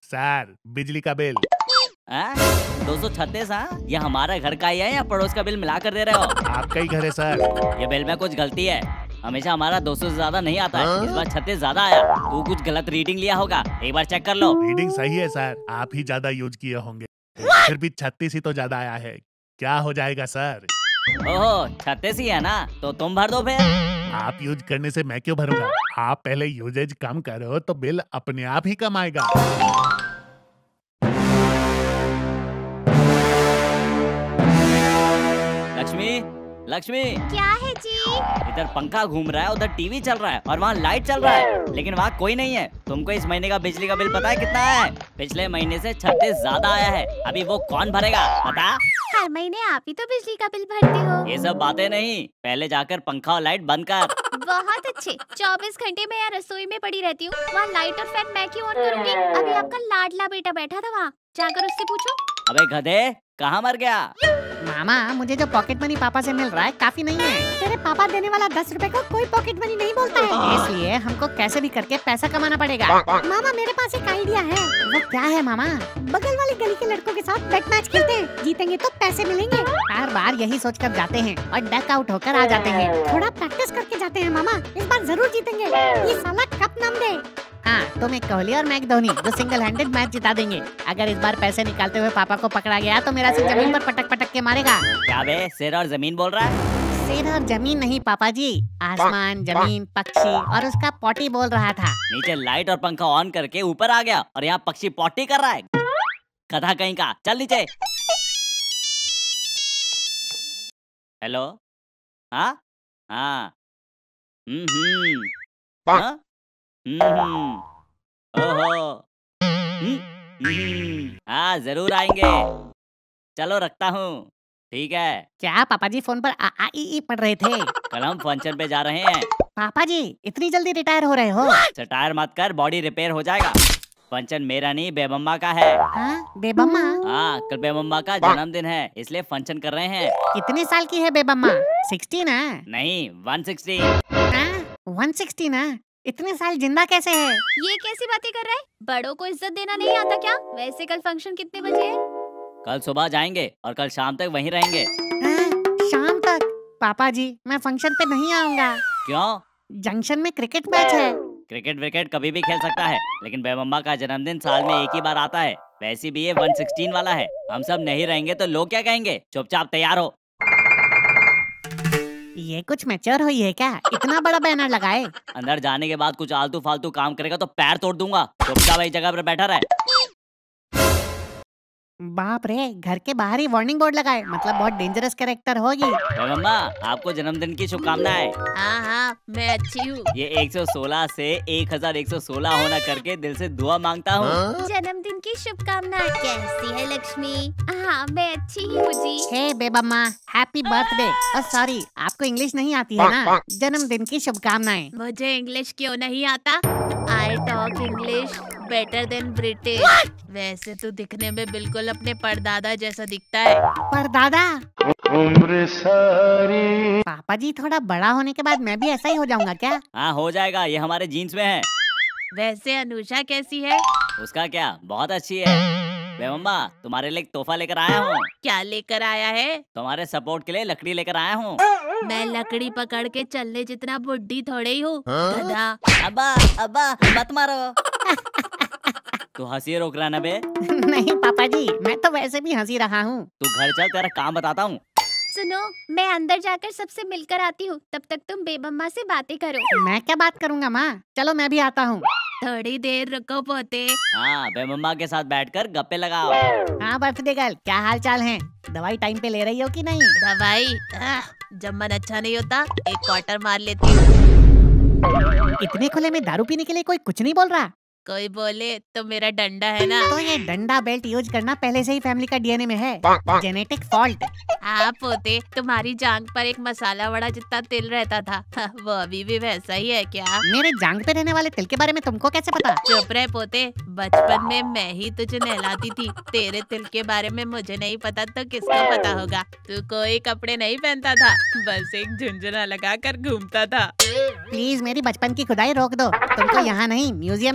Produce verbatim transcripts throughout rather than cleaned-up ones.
Sir बिजली का bill. दो सौ छत्तीस हाँ? ये हमारा घर का ही है या पड़ोस का बिल मिला कर दे रहे हो? आपका ही घर है सर। ये बिल में कुछ गलती है, हमेशा हमारा दो सौ से ज्यादा नहीं आता है। इस बार छत्तीस ज्यादा आया। तू कुछ गलत रीडिंग लिया होगा, एक बार चेक कर लो। रीडिंग सही है सर, आप ही ज्यादा यूज किए होंगे, फिर भी छत्तीस ही तो ज्यादा आया है। क्या हो जाएगा सर? ओहो छत्तीस ही है ना, तो तुम भर दो फिर। आप यूज करने से मैं क्यों भरूंगा? आप पहले यूजेज कम करो तो बिल अपने आप ही कम आएगा। लक्ष्मी, लक्ष्मी क्या है जी? इधर पंखा घूम रहा है, उधर टीवी चल रहा है और वहाँ लाइट चल रहा है, लेकिन वहाँ कोई नहीं है। तुमको इस महीने का बिजली का बिल पता है कितना है? पिछले महीने से छत्तीस ज्यादा आया है। अभी वो कौन भरेगा बता? हर महीने आप ही तो बिजली का बिल भरते हो। ये सब बातें नहीं, पहले जाकर पंखा और लाइट बंद कर। बहुत अच्छे, चौबीस घंटे मैं यहाँ रसोई में पड़ी रहती हूँ, वहाँ लाइट और फैन मैं क्यों ऑन करूँगी? अभी आपका लाडला बेटा बैठा था वहाँ, जाकर उससे पूछो। अबे गधे, कहाँ मर गया? मामा मुझे जो पॉकेट मनी पापा से मिल रहा है काफी नहीं है। तेरे पापा देने वाला दस रुपए को कोई पॉकेट मनी नहीं बोलता है, इसलिए हमको कैसे भी करके पैसा कमाना पड़ेगा। मामा मेरे पास एक आइडिया है। वो क्या है मामा? बगल वाली गली के लड़कों के साथ बेट मैच खेलते हैं, जीतेंगे तो पैसे मिलेंगे। हर बार यही सोच कर जाते हैं और डक आउट होकर आ जाते हैं। थोड़ा प्रैक्टिस करके जाते हैं मामा, इस बार जरूर जीतेंगे। ये साला कप नम दे। हाँ तुम एक कोहली और मैं एक धोनी जो सिंगल हैंडेड मैच जिता देंगे। अगर इस बार पैसे निकालते हुए पापा को पकड़ा गया तो मेरा सिर जमीन पर पटक पटक के मारेगा। क्या बे, सिर और जमीन बोल रहा है? सिर और जमीन नहीं पापा जी, आसमान, जमीन, पक्षी और उसका पॉटी बोल रहा था। नीचे लाइट और पंखा ऑन करके ऊपर आ गया और यहाँ पक्षी पॉटी कर रहा है। गधा कहीं का, चल नीचे। हेलो, हाँ हाँ, हम्म हम्म, हाँ? हम्म, ओहो, हम्म, हम्म, हाँ जरूर आएंगे। चलो रखता हूँ, ठीक है। क्या पापा जी फोन पर आ आ ई ई पढ़ रहे थे? कल हम फंक्शन पे जा रहे हैं। पापा जी इतनी जल्दी रिटायर हो रहे हो? रिटायर मत कर, बॉडी रिपेयर हो जाएगा। फंक्शन मेरा नहीं बेबम्मा का है। हाँ बेबम्मा? हाँ कल बेबम्मा का जन्मदिन है, इसलिए फंक्शन कर रहे हैं। कितने साल की है बेबम्मा? सिक्सटीन है? नहीं वन सिक्सटी। वन सिक्सटीन है? इतने साल जिंदा कैसे है? ये कैसी बातें कर रहा है? बड़ों को इज्जत देना नहीं आता क्या? वैसे कल फंक्शन कितने बजे है? कल सुबह जाएंगे और कल शाम तक वहीं रहेंगे। हाँ, शाम तक? पापा जी मैं फंक्शन पे नहीं आऊँगा। क्यों? जंक्शन में क्रिकेट मैच है। क्रिकेट विकेट कभी भी खेल सकता है, लेकिन बेबम्मा का जन्मदिन साल में एक ही बार आता है। वैसे भी ये वन सिक्सटीन वाला है। हम सब नहीं रहेंगे तो लोग क्या कहेंगे? चुपचाप तैयार हो। ये कुछ मैच्योर हुई है क्या? इतना बड़ा बैनर लगाए। अंदर जाने के बाद कुछ आलतू फालतू काम करेगा तो पैर तोड़ दूंगा। चुपचाप एक जगह पर बैठा रहे। बाप रे, घर के बाहर ही वार्निंग बोर्ड लगाए, मतलब बहुत डेंजरस कैरेक्टर होगी। मम्मा आपको जन्मदिन की शुभकामनाएं। हाँ हाँ मैं अच्छी हूँ। ये एक सौ सोलह से एक हजार एक सौ सोलह होना करके दिल से दुआ मांगता हूँ। जन्मदिन की शुभकामनाएं। कैसी है लक्ष्मी? हाँ मैं अच्छी ही हूँ जी। Hey Bebamma, happy birthday. और सॉरी आपको इंग्लिश नहीं आती है ना? जन्मदिन की शुभकामनाएं। मुझे इंग्लिश क्यों नहीं आता? I talk English better than British. वैसे तो दिखने में बिल्कुल अपने परदादा जैसा दिखता है। परदादा? उम्र सारी। पापा जी थोड़ा बड़ा होने के बाद मैं भी ऐसा ही हो जाऊंगा क्या? हाँ हो जाएगा, ये हमारे जीन्स में है। वैसे अनुषा कैसी है? उसका क्या, बहुत अच्छी है। बे मम्मा तुम्हारे लिए एक तोहफा लेकर आया हूँ। क्या लेकर आया है? तुम्हारे सपोर्ट के लिए लकड़ी लेकर आया हूँ। मैं लकड़ी पकड़ के चलने जितना बुड्ढी थोड़ी हूँ, गधा। अब्बा अब्बा मत मारो। तू हंसी रोक रहा ना बे? नहीं पापा जी, मैं तो वैसे भी हंसी रहा हूँ। तू घर चल, तेरा काम बताता हूँ। सुनो, मैं अंदर जाकर सबसे मिलकर आती हूँ, तब तक तुम बेबम्मा से बातें करो। मैं क्या बात करूँगा माँ, चलो मैं भी आता हूँ। थोड़ी देर रुको पोते। हाँ बे मम्मा के साथ बैठकर गप्पे लगाओ। हाँ बर्थडे गर्ल, क्या हाल चाल है? दवाई टाइम पे ले रही हो कि नहीं? दवाई? जब मन अच्छा नहीं होता एक क्वार्टर मार लेती हूँ। इतने खुले में दारू पीने के लिए कोई कुछ नहीं बोल रहा? कोई बोले तो मेरा डंडा है ना। तो ये डंडा बेल्ट यूज करना पहले से ही फैमिली का डीएनए में है, जेनेटिक फॉल्ट। हाँ पोते, तुम्हारी जांग पर एक मसाला वड़ा जितना तिल रहता था, वो अभी भी वैसा ही है क्या? मेरे जांग पे रहने वाले तिल के बारे में तुमको कैसे पता? चुप रहे पोते, बचपन में मैं ही तुझे नहलाती थी। तेरे तिल के बारे में मुझे नहीं पता तो किसको पता होगा? तू कोई कपड़े नहीं पहनता था, बस एक झुंझुना लगा कर घूमता था। प्लीज मेरी बचपन की खुदाई रोक दो, तुमको यहाँ नहीं म्यूजियम में रहना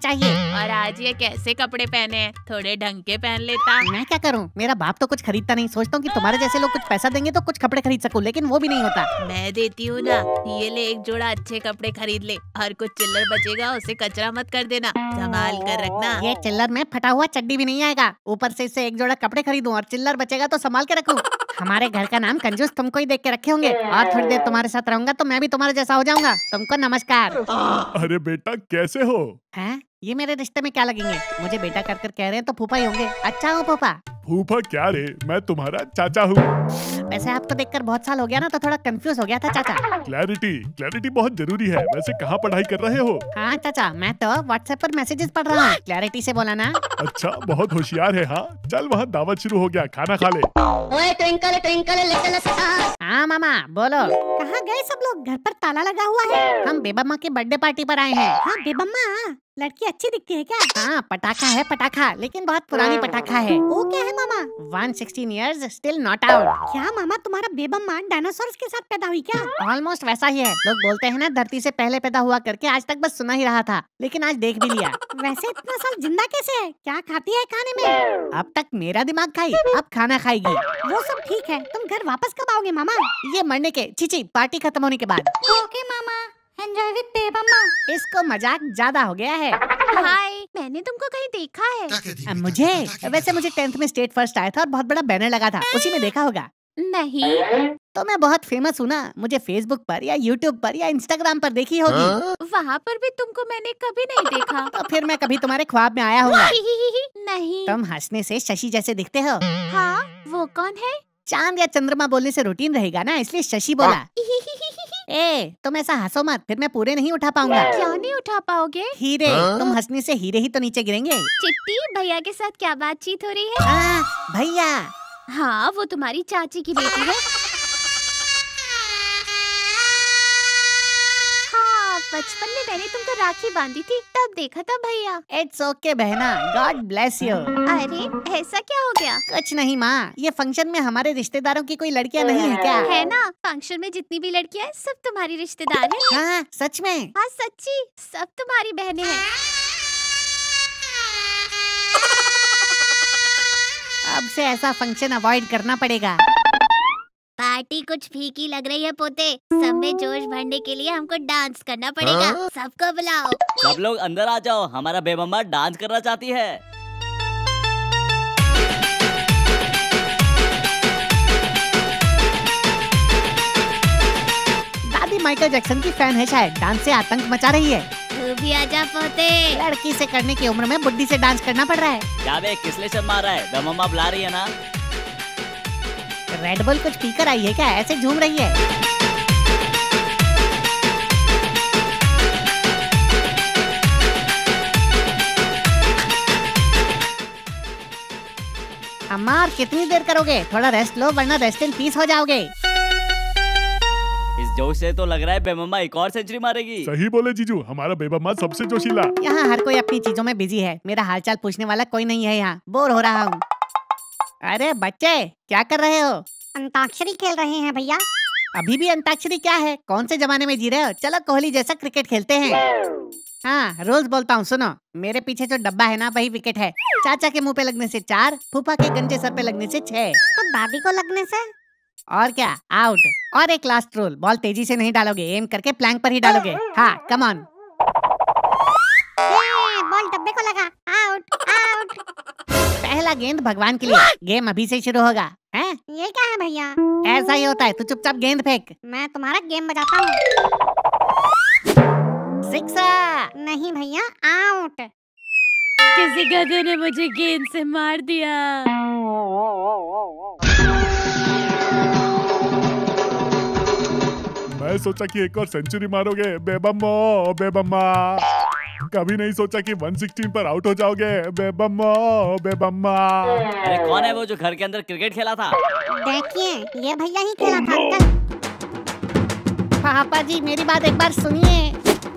चाहिए। और आज ये कैसे कपड़े पहने हैं? थोड़े ढंग के पहन लेता। मैं क्या करूं? मेरा बाप तो कुछ खरीदता नहीं। सोचता हूँ कि तुम्हारे जैसे लोग कुछ पैसा देंगे तो कुछ कपड़े खरीद सकूं, लेकिन वो भी नहीं होता। मैं देती हूँ ना, ये ले एक जोड़ा अच्छे कपड़े खरीद ले और कुछ चिल्लर बचेगा उसे कचरा मत कर देना, संभाल कर रखना। ये चिल्लर में फटा हुआ चड्डी भी नहीं आएगा, ऊपर से इससे एक जोड़ा कपड़े खरीदूं और चिल्लर बचेगा तो संभाल के रखूं। हमारे घर का नाम कंजूस तुमको ही देख के रखे होंगे, और थोड़ी देर तुम्हारे साथ रहूंगा तो मैं भी तुम्हारे जैसा हो जाऊंगा। तुमको नमस्कार। अरे बेटा कैसे हो? हैं? ये मेरे रिश्ते में क्या लगेंगे? मुझे बेटा कर कर कह रहे हैं तो फूफा ही होंगे। अच्छा हो फूफा। फूफा क्या रे, मैं तुम्हारा चाचा हूँ। वैसे आपको देखकर बहुत साल हो गया ना, तो थोड़ा कंफ्यूज हो गया था चाचा। क्लैरिटी क्लैरिटी बहुत जरूरी है। वैसे कहाँ पढ़ाई कर रहे हो? हाँ चाचा, मैं तो व्हाट्सएप पर मैसेजेस पढ़ रहा हूँ। क्लैरिटी से बोला ना। अच्छा, बहुत होशियार है। हाँ चल, वहाँ दावत शुरू हो गया, खाना खा ले। ओए ट्विंकल ट्विंकल लिटिल स्टार। हाँ मामा बोलो। कहाँ गए सब लोग? घर पर ताला लगा हुआ है। हम बेबम्मा की बर्थडे पार्टी पर आए हैं। हाँ बेबम्मा, लड़की अच्छी दिखती है क्या? हाँ पटाखा है पटाखा, लेकिन बहुत पुरानी पटाखा है। वो क्या है मामा? One sixteen years still not out. क्या मामा, तुम्हारा बेबम्मा डायनासोर्स के साथ पैदा हुई क्या? ऑलमोस्ट वैसा ही है। लोग बोलते हैं ना, धरती से पहले पैदा हुआ करके। आज तक बस सुना ही रहा था, लेकिन आज देख भी लिया। वैसे इतना साल जिंदा कैसे है? क्या खाती है खाने में? अब तक मेरा दिमाग खाई, अब खाना खाएगी। वो सब ठीक है, तुम घर वापस कब आओगे मामा? ये मरने के चीची पार्टी खत्म होने के बाद। ओके मामा, एंजॉय विद बेबम्मा। इसको मजाक ज्यादा हो गया है। हाय, मैंने तुमको कहीं देखा है। अब मुझे वैसे मुझे टेंथ में स्टेट फर्स्ट आया था और बहुत बड़ा बैनर लगा था, उसी में देखा होगा। नहीं, तो मैं बहुत फेमस हूँ ना, मुझे फेसबुक पर या यूट्यूब पर या इंस्टाग्राम पर देखी होगी। वहाँ पर भी तुमको मैंने कभी नहीं देखा। तो फिर मैं कभी तुम्हारे ख्वाब में आया हूँगा। नहीं। तुम हंसने से शशि जैसे दिखते हो। हाँ, वो कौन है? चांद या चंद्रमा बोलने से रूटीन रहेगा ना, इसलिए शशि बोला। ए, तुम ऐसा हंसो मत, फिर मैं पूरे नहीं उठा पाऊंगा। क्या नहीं उठा पाओगे? हीरे, तुम हंसने से हीरे ही तो नीचे गिरेंगे। चिट्टी, भैया के साथ क्या बातचीत हो रही है? आ, भैया। हाँ, वो तुम्हारी चाची की बेटी है। हाँ, बचपन में मैंने तुमको राखी बांधी थी, तब देखा था भैया। इट्स ओके बहना, गॉड ब्लेस यू। अरे ऐसा क्या हो गया? कुछ नहीं माँ, ये फंक्शन में हमारे रिश्तेदारों की कोई लड़कियाँ नहीं है क्या? है ना, फंक्शन में जितनी भी लड़कियाँ हैं सब तुम्हारी रिश्तेदार हैं। हाँ सच में? हाँ सच्ची, सब तुम्हारी बहनें हैं। अब से ऐसा फंक्शन अवॉइड करना पड़ेगा। पार्टी कुछ फीकी लग रही है पोते, सब में जोश भरने के लिए हमको डांस करना पड़ेगा। सबको बुलाओ। सब लोग अंदर आ जाओ, हमारा बेबम्मा डांस करना चाहती है। दादी माइकल जैक्सन की फैन है शायद, डांस से आतंक मचा रही है। तू भी आजा पोते। लड़की से करने की उम्र में बुड्ढी से डांस करना पड़ रहा है। क्या बे, किस लिए शर्मा रहा है? बेबम्मा बुला रही है ना। रेड बुल कुछ पीकर आई है क्या? ऐसे झूम रही है। अम्मा और कितनी देर करोगे? थोड़ा रेस्ट लो वरना रेस्ट इन पीस हो जाओगे। इस जोश से तो लग रहा है बेबम्मा एक और सेंचुरी मारेगी। सही बोले जीजू, हमारा बेबम्मा सबसे जोशीला। यहाँ हर कोई अपनी चीजों में बिजी है, मेरा हालचाल पूछने वाला कोई नहीं है यहाँ। बोर हो रहा हूँ। अरे बच्चे, क्या कर रहे हो? अंताक्षरी खेल रहे हैं भैया। अभी भी अंताक्षरी क्या है? कौन से जमाने में जी रहे हो? चलो कोहली जैसा क्रिकेट खेलते हैं। हाँ रोज बोलता हूँ, सुनो। मेरे पीछे जो डब्बा है ना, वही विकेट है। चाचा के मुंह पे लगने से चार, फूफा के गंजे सर पे लगने से छह, तो दादी को लगने से? और क्या, आउट। और एक लास्ट रूल, बॉल तेजी से नहीं डालोगे, एम करके प्लैंक पर ही डालोगे। हाँ कम ऑन। बॉल डब्बे को लगा, आउट आउट। पहला गेंद भगवान के लिए। गेम अभी से शुरू होगा। हैं? ये क्या है भैया? ऐसा ही होता है, तू चुपचाप गेंद फेंक। मैं तुम्हारा गेम बजाता हूँ। सिक्सर। नहीं भैया, आउट। किसी गधे ने मुझे गेंद से मार दिया। मैं सोचा कि एक और सेंचुरी मारोगे बेबम्मा, बेबम्मा। कभी नहीं सोचा कि एक सौ सोलह पर आउट हो जाओगे बेबम्मा, बेबम्मा। अरे कौन है वो जो घर के अंदर क्रिकेट खेला था? देखिए, ये भैया ही खेला था अंकल। पापा जी मेरी बात एक बार सुनिए।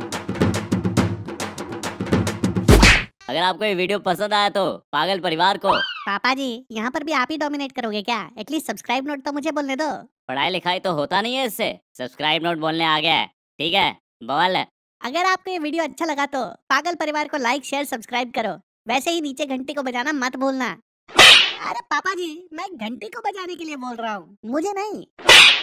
अगर आपको ये वीडियो पसंद आया तो पागल परिवार को। पापा जी यहाँ पर भी आप ही डोमिनेट करोगे क्या? एटलीस्ट सब्सक्राइब नोट तो मुझे बोलने दो। पढ़ाई लिखाई तो होता नहीं है इससे, सब्सक्राइब नोट बोलने आ गया है। ठीक है बोल। अगर आपको ये वीडियो अच्छा लगा तो पागल परिवार को लाइक शेयर सब्सक्राइब करो। वैसे ही नीचे घंटी को बजाना मत भूलना। अरे पापा जी, मैं घंटी को बजाने के लिए बोल रहा हूँ, मुझे नहीं।